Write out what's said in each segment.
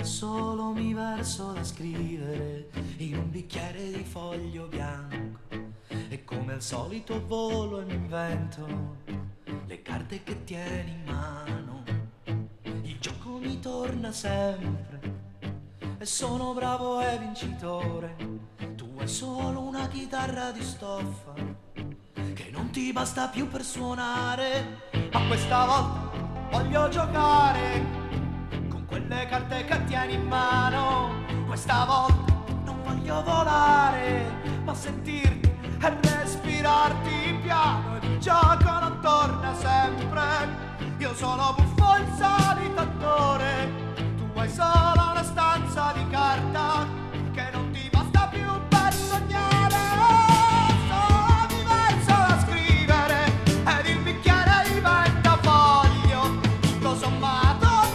solo mi verso da scrivere in un bicchiere di foglio bianco, e come al solito volo e mi invento le carte che tieni in mano. Il gioco mi torna sempre e sono bravo e vincitore. Tu hai solo una chitarra di stoffa che non ti basta più per suonare, ma questa volta voglio giocare quelle carte che tieni in mano. Questa volta non voglio volare, ma sentirti e respirarti piano. Ed il gioco non torna sempre. Io sono buffo il solito attore, tu hai solo una stanza di carta che non ti basta più per sognare. Sono diverso da scrivere ed il bicchiere diventa foglio. Tutto sommato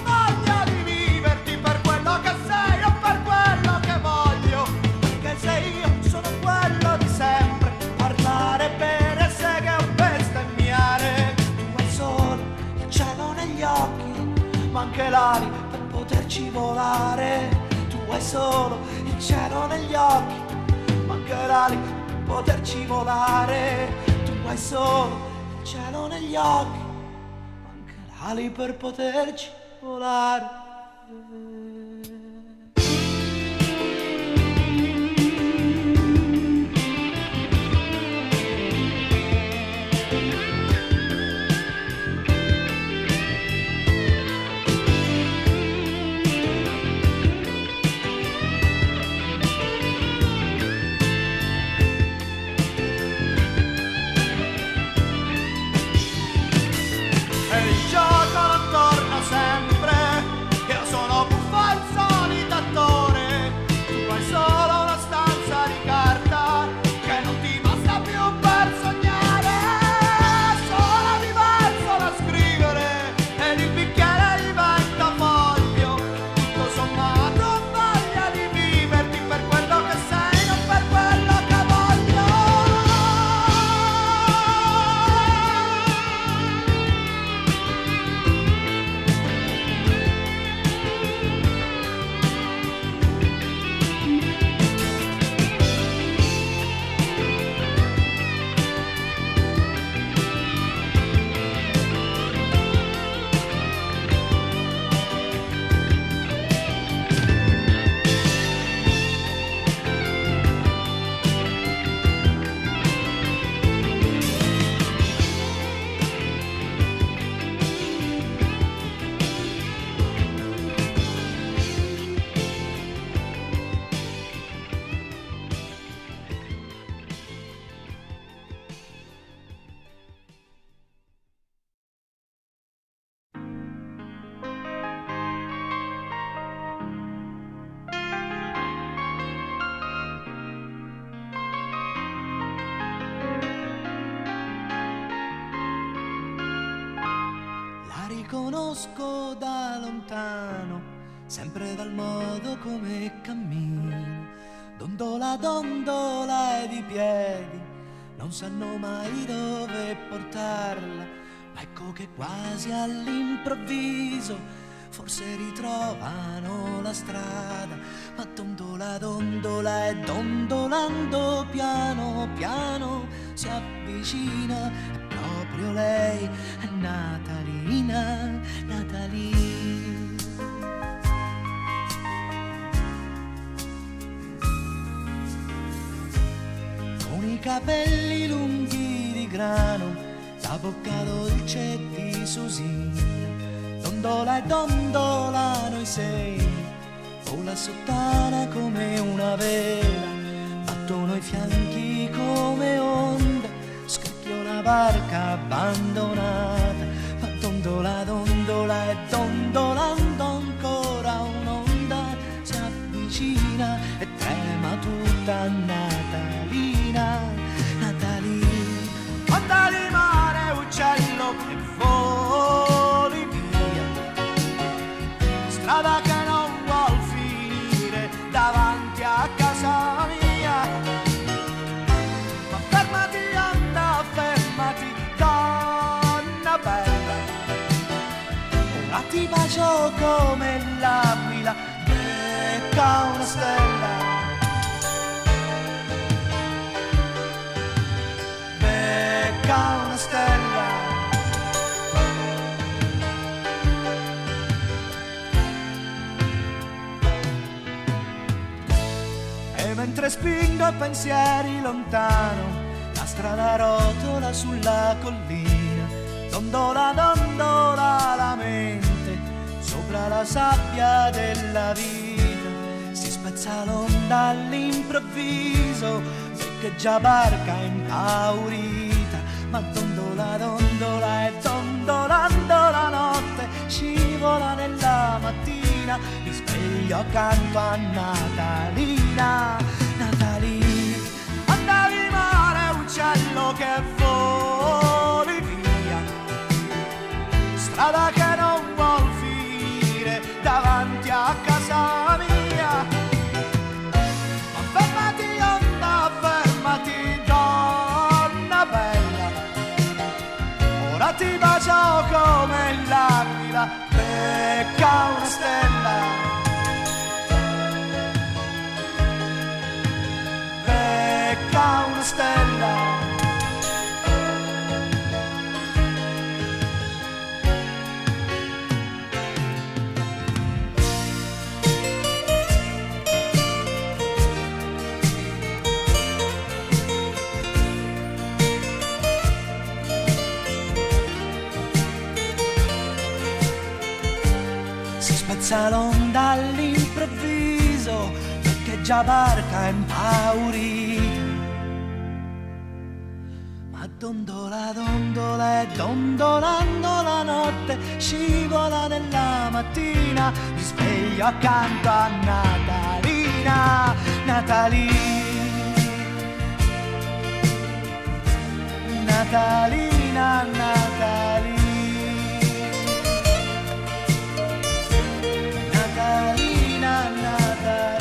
ma anche l'ali per poterci volare. Tu hai solo il cielo negli occhi, ma anche l'ali per poterci volare. Tu hai solo il cielo negli occhi, ma anche l'ali per poterci volare. Conosco da lontano, sempre dal modo come cammina. Dondola, dondola ed i piedi non sanno mai dove portarla, ma ecco che quasi all'improvviso forse ritrovano la strada. Ma dondola, dondola e dondolando piano piano si avvicina, è proprio lei, è Natalina, Natalina. Con i capelli lunghi di grano, la bocca dolce di Susina, dondola e dondola noi sei, vola sottana come una vela, battono i fianchi come onde, scricchia una barca abbandonata. Ma dondola, dondola e dondolando ancora un'onda si avvicina e trema tutta Natalina, Natalina. Onda di mare, uccello che voli via, strada che non vuol finire davanti a casa mia. Ma fermati, onda, fermati, donna bella, ora ti bacio come l'aquila stella, becca una stella. E mentre spingo pensieri lontano, la strada rotola sulla collina, dondola, dondola la mente sopra la sabbia della vita. Si spezza l'onda all'improvviso, seccheggia barca impaurita, ma dondola, dondola e dondolando la notte scivola nella mattina. Mi sveglio accanto a Natalina. Natalina, andavi male uccello che voli via, strada che non vuol finire davanti a casa mia. Ma fermati onda, fermati donna bella, ora ti bacio come l'aquila, becca una stella, becca una stella. Spezza l'onda all'improvviso, già barca impaurita, ma dondola, dondola e dondolando la notte scivola nella mattina. Mi sveglio accanto a Natalina. Natalina, Natalina, Natalina. Natalina, Natalina.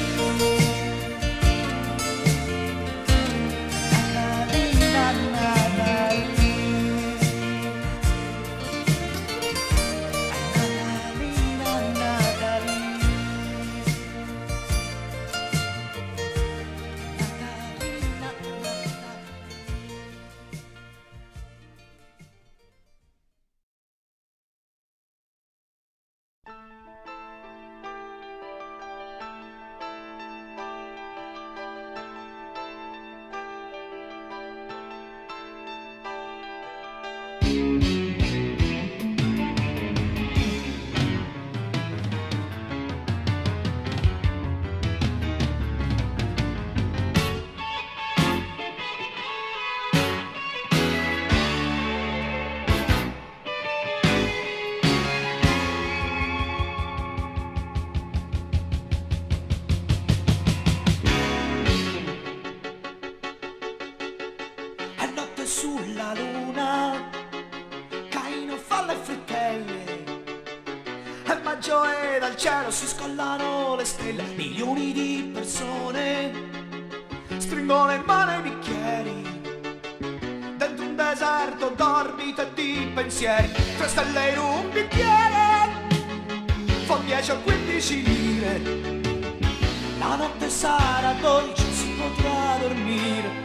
Sulla luna Caino fa le frittelle e maggio e dal cielo si scollano le stelle. Milioni di persone stringono in mano i bicchieri dentro un deserto d'orbita e di pensieri. 3 stelle in un bicchiere fa 10 o 15 lire. La notte sarà dolce, si potrà dormire.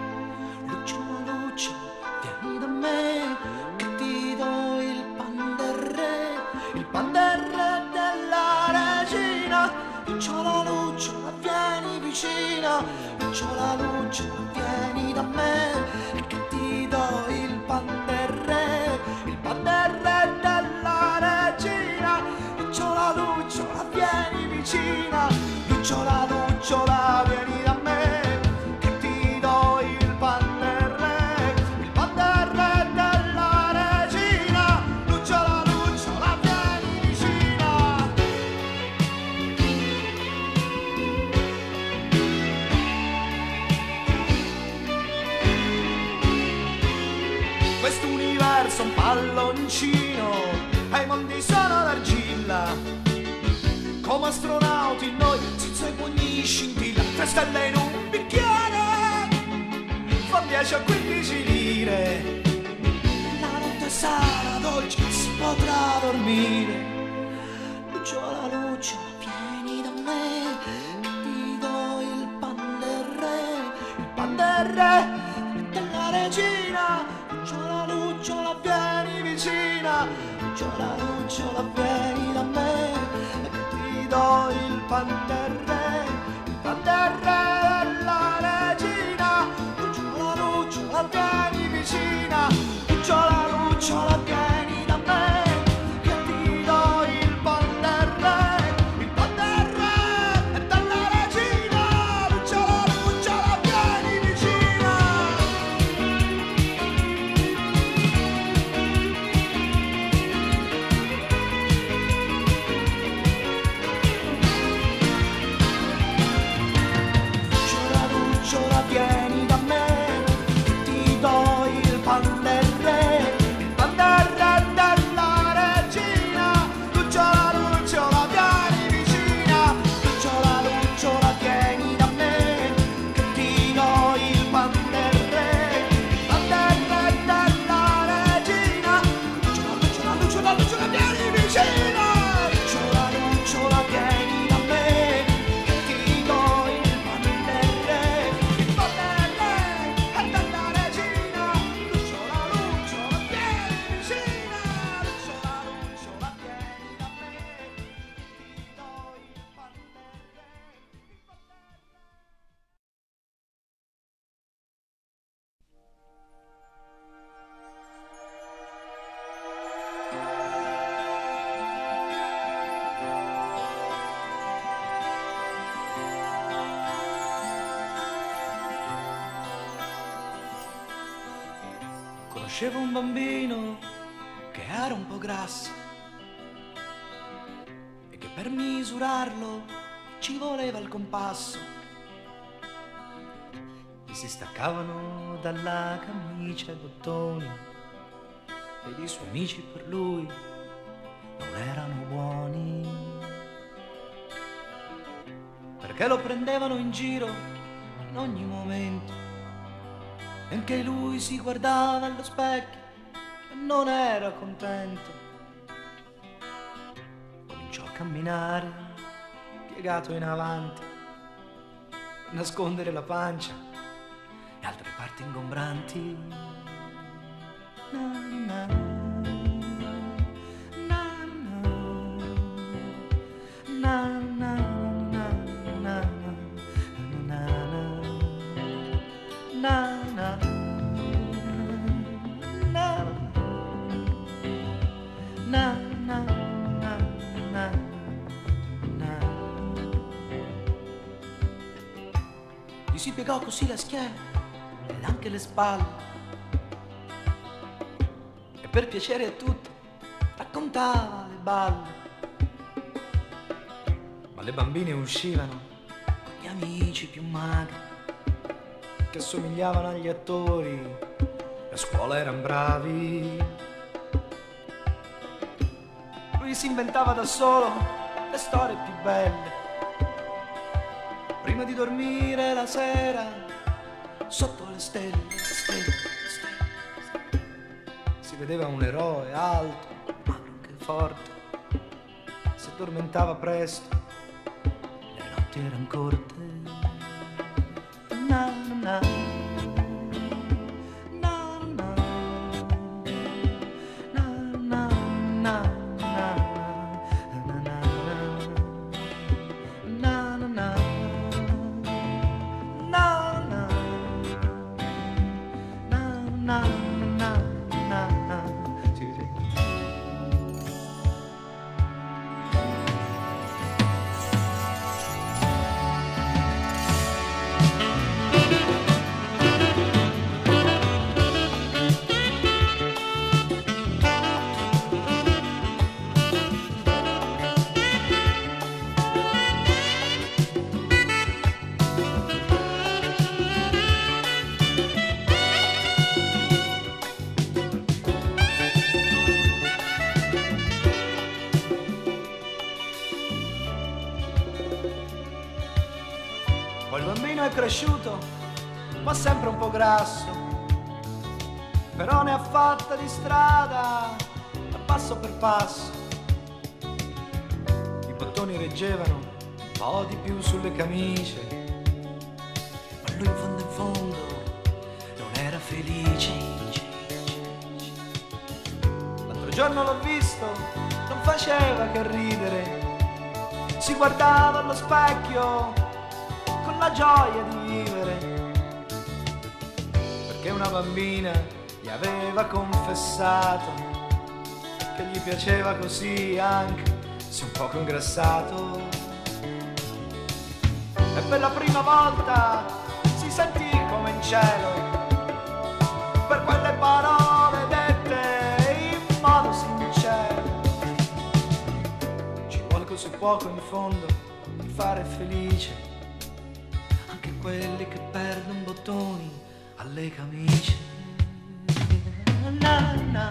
Vieni da me che ti do il pan del re della regina. Lucciola, lucciola, vieni vicina. Lucciola, lucciola, vieni da me che ti do il pan del re della regina. Lucciola, lucciola, vieni vicina. Lucciola, lucciola, vieni da me. Quest'universo è un palloncino e i mondi sono d'argilla. Come astronauti noi senza i pugni scintilla. 3 stelle in un bicchiere fa 10 o 15 lire. La notte sarà dolce, si potrà dormire. Lucciola, lucciola, vieni da me regina. Lucciola, vieni vicina. Lucciola, vieni da me, che ti do il pan del re della regina. Lucciola, vieni vicina. Lucciola, vieni da me, che ti do il pan del re della regina. Lucciola, vieni vicina. Lucciola, vieni da me, ti do il pan del re della regina. Lucciola, vieni vicina. Lucciola, vieni da me, che ti do il pan del re della regina. Lucciola, vieni vicina. Lucciola, vieni da me, che ti do il pan del re della regina. Lucciola, vieni vicina. Lucciola, vieni da me, che ti do il pan del re. Conoscevo un bambino che era un po' grasso e che per misurarlo ci voleva il compasso. Gli si staccavano dalla camicia i bottoni ed i suoi amici per lui non erano buoni, perché lo prendevano in giro in ogni momento. E anche lui si guardava allo specchio e non era contento. Cominciò a camminare piegato in avanti per nascondere la pancia e altre parti ingombranti. Na, na, na, na, na, na, na, na, na. Gli si piegò così la schiena ed anche le spalle e per piacere a tutti raccontava le balle. Ma le bambine uscivano con gli amici più magri che assomigliavano agli attori e a scuola erano bravi. Lui si inventava da solo le storie più belle. Prima di dormire la sera, sotto le stelle, si vedeva un eroe alto, magro che forte. Si addormentava presto, le notti erano corte. Na, na, na, na, na, na, Poi il bambino è cresciuto, ma sempre un po' grasso, però ne ha fatta di strada, passo per passo. I bottoni reggevano un po' di più sulle camicie, ma lui in fondo non era felice. L'altro giorno l'ho visto, non faceva che ridere, si guardava allo specchio con la gioia di vivere, perché una bambina gli aveva confessato che gli piaceva così anche se un poco ingrassato. E per la prima volta si sentì come in cielo per quelle parole dette in modo sincero. Ci vuole così poco in fondo per fare felice anche quelli che perdono bottoni alle camicie. Na, na.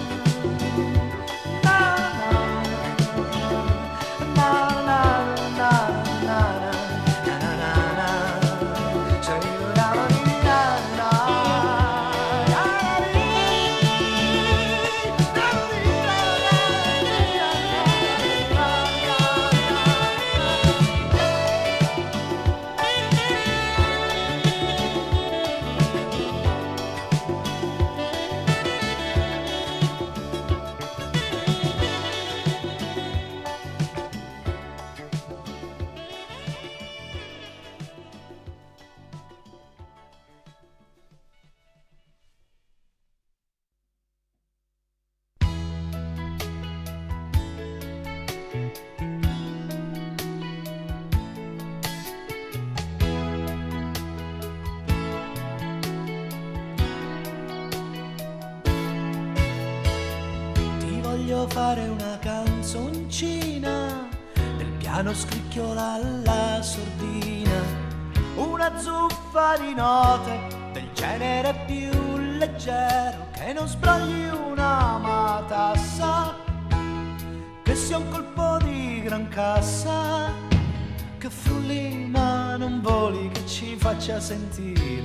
Voglio fare una canzoncina, nel piano scricchiola la sordina, una zuffa di note del genere più leggero, che non sbrogli una matassa, che sia un colpo di gran cassa, che frulli ma non voli, che ci faccia sentire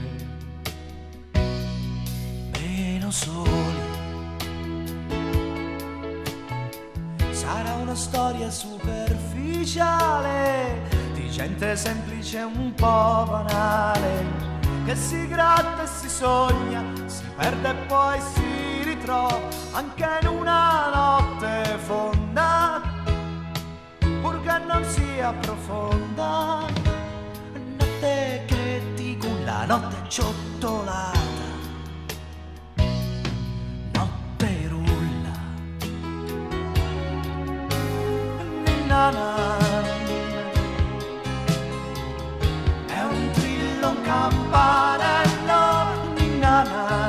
meno soli. Sarà una storia superficiale di gente semplice un po' banale, che si gratta e si sogna, si perde e poi si ritrova anche in una notte fonda, pur che non sia profonda. Notte che ti culla, notte acciottolata, è un trillo, un campanello, ninana,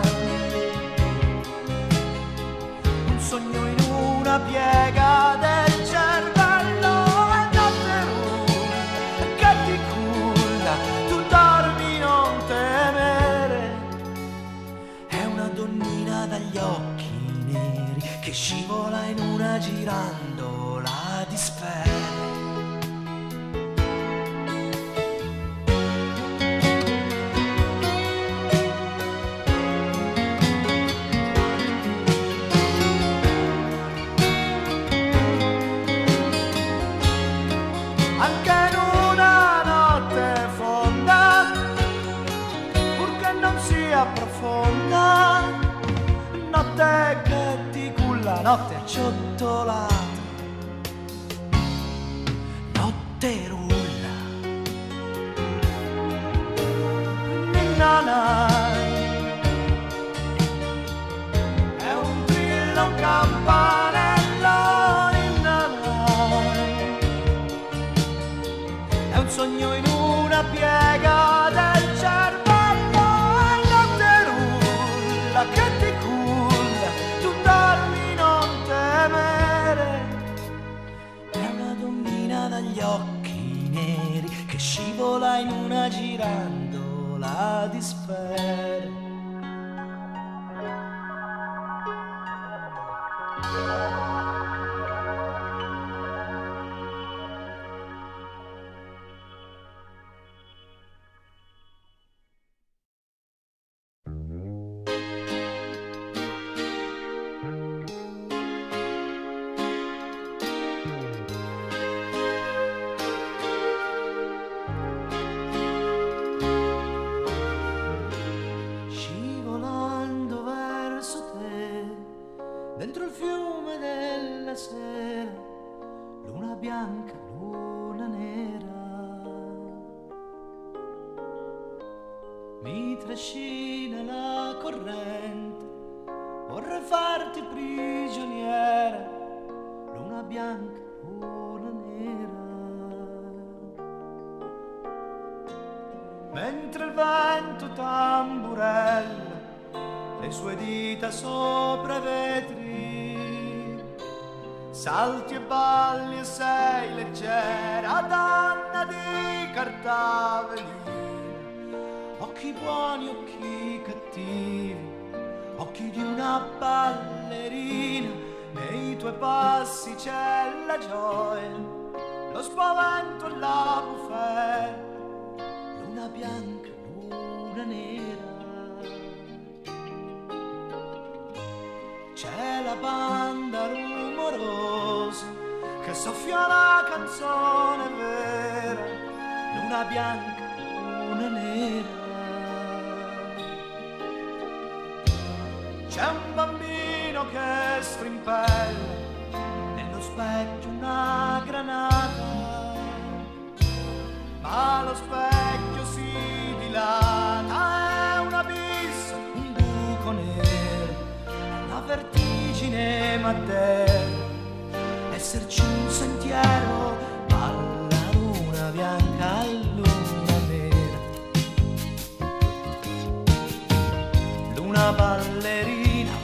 un sogno in una piega del cervello. È notte che ti culla, tu dormi non temere, è una donnina dagli occhi neri che scivola in una girandola di sfere. Anche in una notte fonda, purché non sia profonda, notte che ti culla, notte acciottolata, notte rulla, ninana, è un trillo, un campanello, ninana, è un sogno in una piega del cervello. È notte rulla che ti culla, tu dormi non temere, è una donnina dagli occhi neri che scivola in una girandola di sfere. dentro il fiume della sera, luna bianca, luna nera. Mi trascina la corrente, vorrei farti prigioniera, luna bianca, luna nera. Mentre il vento tamburella le sue dita sopra i vetri, salti e balli e sei leggera, donna di carta velina. Occhi buoni, occhi cattivi, occhi di una ballerina, nei tuoi passi c'è la gioia, lo spavento e la bufera, luna bianca, luna nera. C'è la banda rumorosa che soffia la canzone vera, luna bianca, luna nera. C'è un bambino che strimpella nello specchio una granata, ma lo specchio si dilata, è un abisso, un buco nero, è una vertigine mattera, esserci un sentiero, balla luna bianca, luna nera, luna ballerina.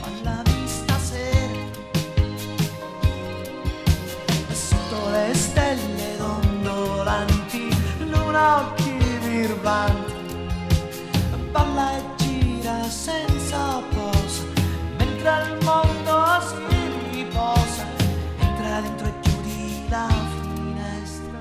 Le stelle dondolanti, luna occhi virbanti, balla e gira senza posa, mentre il mondo si riposa, entra dentro e chiudi la finestra.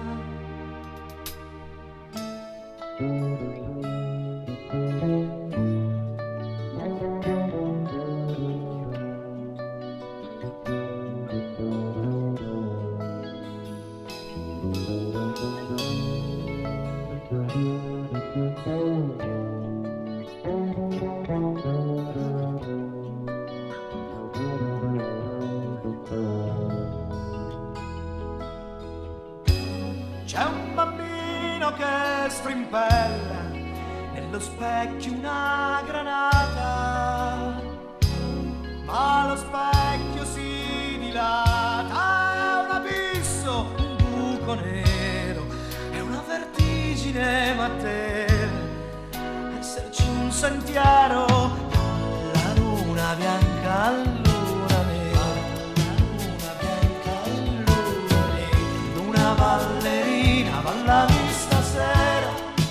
C'è un bambino che strimpella nello specchio una granata, ma lo specchio si dilata, è un abisso, un buco nero, è una vertigine mattera, esserci un sentiero, la luna bianca, luna nera, la luna bianca, luna nera, luna ballerina, ballami stasera,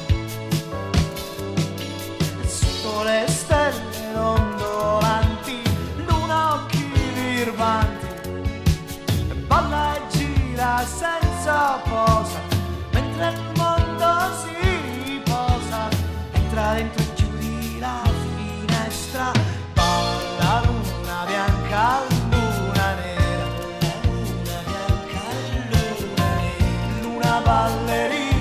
sotto le stelle dondolanti, luna occhi virbanti, balla e gira senza posa, mentre il mondo si riposa, entra dentro e chiudi la finestra, balla luna bianca, luna nera, luna bianca, luna nera, luna ballerina.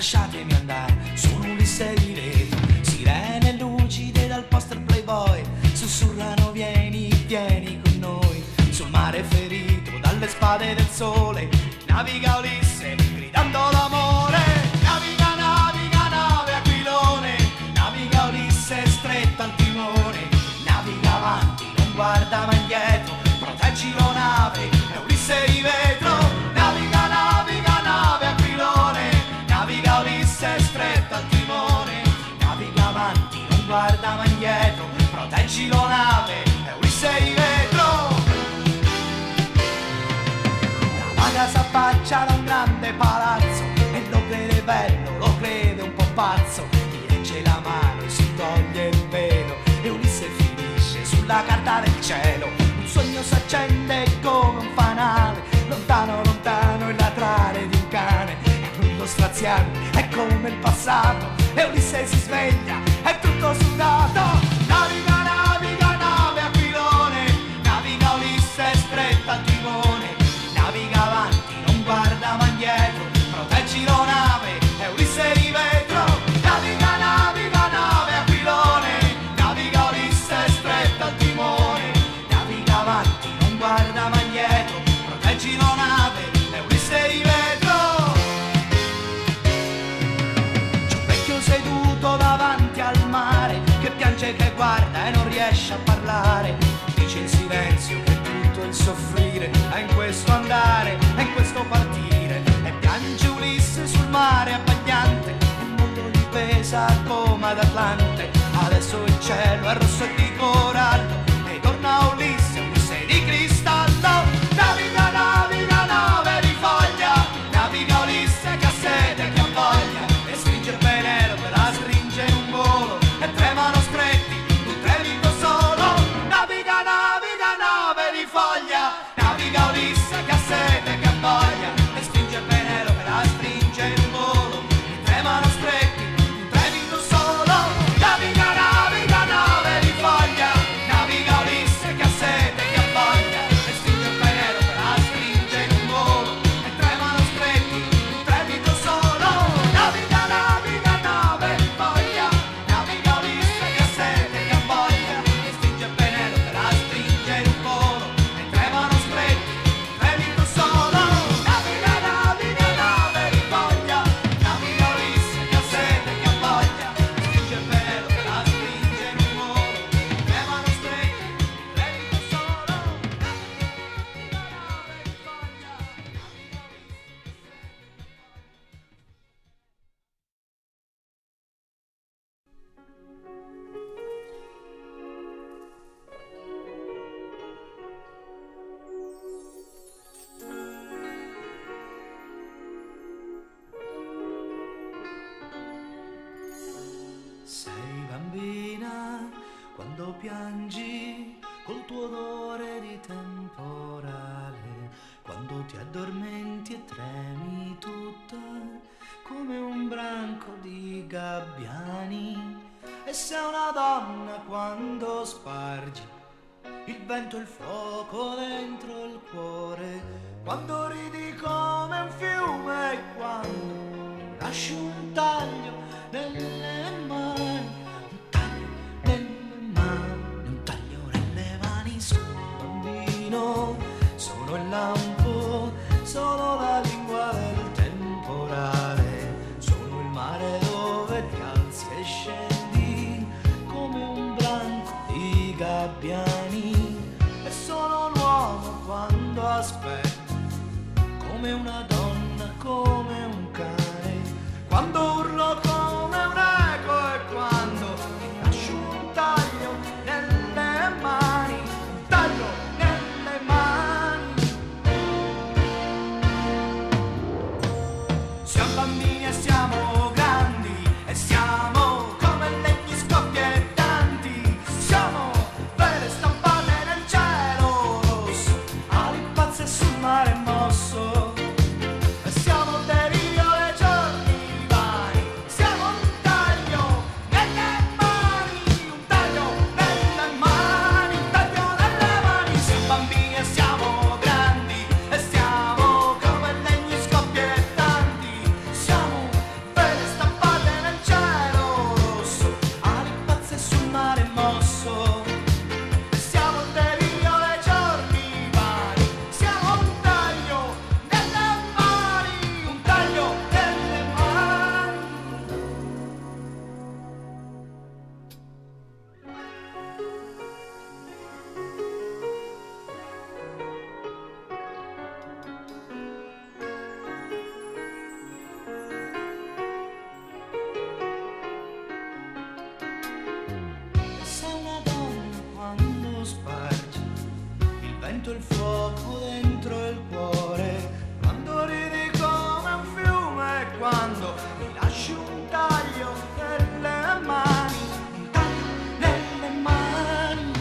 lasciatemi andare, sono Ulisse di vetro. Sirene lucide dal poster Playboy sussurrano vieni, vieni con noi. Sul mare ferito dalle spade del sole naviga Ulisse gridando l'amore. Naviga, naviga, nave Aquilone, naviga Ulisse stretta al timone. Naviga avanti, non guarda mai indietro, proteggi la nave, è Ulisse di vetro. Naviga, naviga, nave Aquilone, naviga Ulisse stretta al timone. Naviga avanti, non guarda mai indietro, proteggi la nave, è Ulisse di vetro. La vaga s'affaccia da un grande palazzo e lo crede bello, lo crede un po' pazzo. Gli regge la mano e si toglie il velo e Ulisse finisce sulla carta del cielo. Un sogno s'accende come un fanale, lontano lontano il latrare di un cane. È brutto straziante, è come il passato e Ulisse si sveglia, è tutto sudato. Naviga, naviga, nave Aquilone, naviga Ulisse stretta al timone. Naviga avanti, non guarda mai indietro, proteggi la nave, è Ulisse di vetro. Naviga, naviga, nave Aquilone, naviga Ulisse stretta al timone. Naviga avanti, non guarda mai indietro, proteggi la nave, è Ulisse di vetro. C'è un vecchio seduto davanti al mare che piange, che guarda e non riesce a parlare. Dice in silenzio che tutto il soffrire è in questo andare, è in questo partire. E piange Ulisse sul mare abbagliante, il mondo gli pesa come ad Atlante. Adesso il cielo è rosso e di corallo e torna Ulisse, Ulisse di cristallo. Naviga, naviga, nave di foglia, naviga Ulisse che ha sete, che ha voglia. E stringe il Penelope, la stringe in un volo e tremano stretti, tu tremi tu solo. Naviga, naviga, nave di foglia, naviga Ulisse che ha sete, che ha voglia. E stringe il Penelope, la stringe in un volo e tremano stretti, tu tremi tu solo. Naviga, naviga, nave di foglia, naviga Ulisse che ha sete, che ha voglia. E stringe il Penelope, la stringe in un volo e tremano stretti, tu tremi tu solo. Naviga, naviga, nave di foglia, naviga Ulisse che ha sete, che ha voglia. E stringe il Penelope, la stringe in un volo e tremano stretti, tu tremi tu solo. Naviga, naviga, nave di foglia, naviga Ulisse che ha sete, che ha voglia. E stringe il Penelope, la stringe in un volo e tremano stretti, tu tremi tu solo. Naviga, naviga, nave di foglia, sei bambina quando piangi col tuo odore di temporale, quando ti addormenti e tremi tutta come un branco di gabbiani. E sei una donna quando spargi il vento e il fuoco dentro il cuore, quando ridi come un fiume e quando lasci un taglio nelle mani, un taglio nelle mani, un taglio nelle mani. Sono un bambino, sono il lampo, sono la lingua del temporale, sono il mare dove ti alzi e scendi come un branco di gabbiani. E sono un uomo quando aspetto, come una donna, come un cane, quando urlo come un eco e quando ti lascio un taglio nelle mani, un taglio nelle mani. Siamo bambini e siamo grandi e siamo come legni scoppiettanti, siamo vele stampate nel cielo rosso, ali pazze sul mare mosso. E siamo sento il fuoco dentro il cuore, quando ridi come un fiume, quando mi lasci un taglio nelle mani, un taglio nelle mani.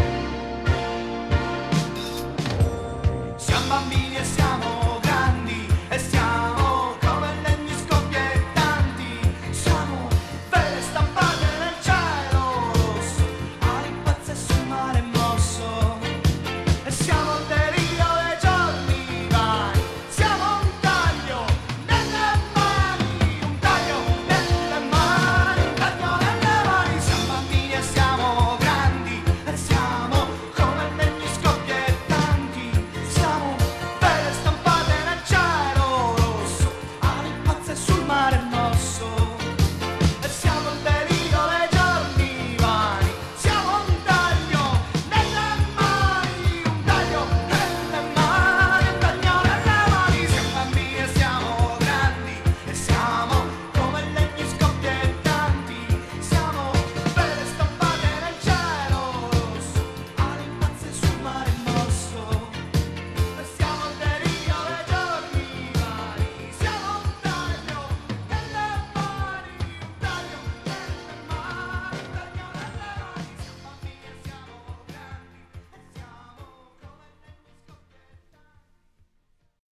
Siamo bambini e siamo grandi e siamo come legni scoppiettanti, siamo vele stampate nel cielo rosso, ali pazze sul mare mosso, e siamo il delirio dei giorni vani, siamo un taglio nelle mani, un taglio nelle mani, un taglio nelle mani. Siamo bambini e siamo grandi e siamo come legni scoppiettanti, siamo vele stampate nel cielo rosso, ali pazze sul mare mosso, e siamo il delirio dei giorni vani, siamo un taglio nelle mani, un taglio nelle mani, un taglio nelle mani. Siamo bambini e siamo grandi e siamo come legni scoppiettanti, siamo vele stampate nel cielo rosso, ali pazze sul mare mosso, e siamo il delirio dei giorni vani, siamo un taglio nelle mani, un taglio nelle mani, un taglio nelle mani. Siamo bambini e siamo grandi e siamo come legni scoppiettanti.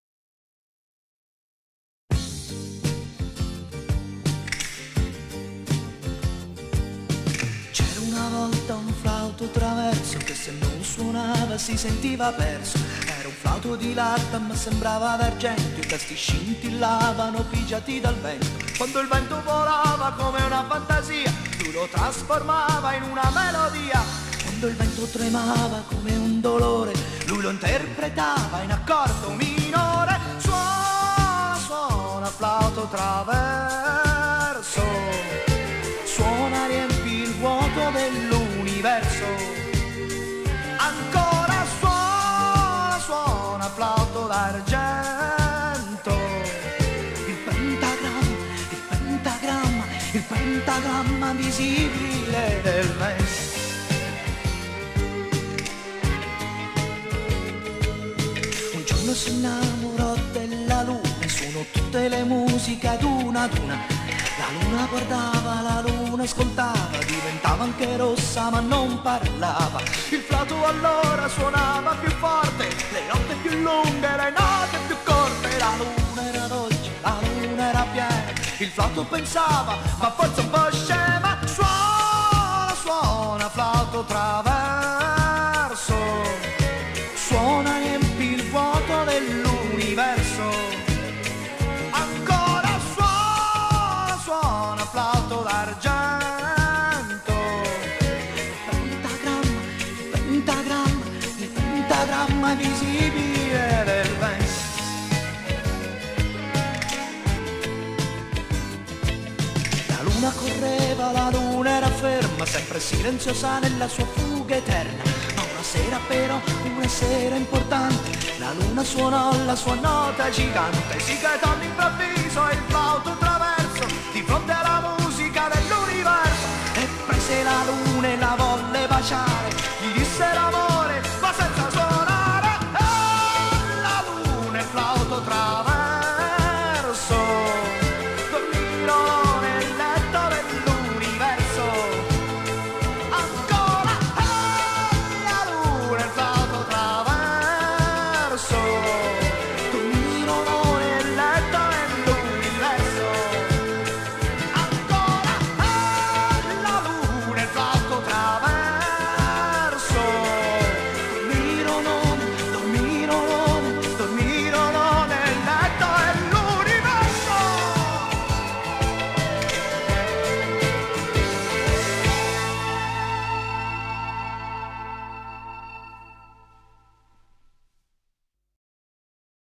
C'era una volta un flauto traverso che se non suonava si sentiva perso. Era un flauto di latta ma sembrava d'argento, i tasti scintillavano pigiati dal vento. Quando il vento volava come una fantasia, lui lo trasformava in una melodia. Quando il vento tremava come un dolore, lui lo interpretava in accordo minore. Suona, suona, flauto traverso, suona, riempi il vuoto dell'universo. Ancora suona, suona, flauto d'argento. Il pentagramma, il pentagramma, il pentagramma visibile del vento. Un giorno si innamorò della luna, suonò tutte le musiche ad una. La luna guardava, la luna ascoltava, diventava anche rossa ma non parlava. Il flauto allora suonava più forte, le note più lunghe, le note più corte. La luna era dolce, la luna era piena, il flauto pensava, ma forse un po' scema. Suona, suona, flauto traverso, suona, riempi il vuoto dell'universo. Ancora suona, suona, flauto d'argento. Pentagramma, pentagramma, il pentagramma visibile del vento. La luna correva, la luna era ferma, sempre silenziosa nella sua fuga eterna. Ma una sera però, una sera importante, la luna suonò la sua nota gigante. Si chetò all'improvviso il flauto traverso di fronte alla musica dell'universo, e prese la luna e la volle baciare.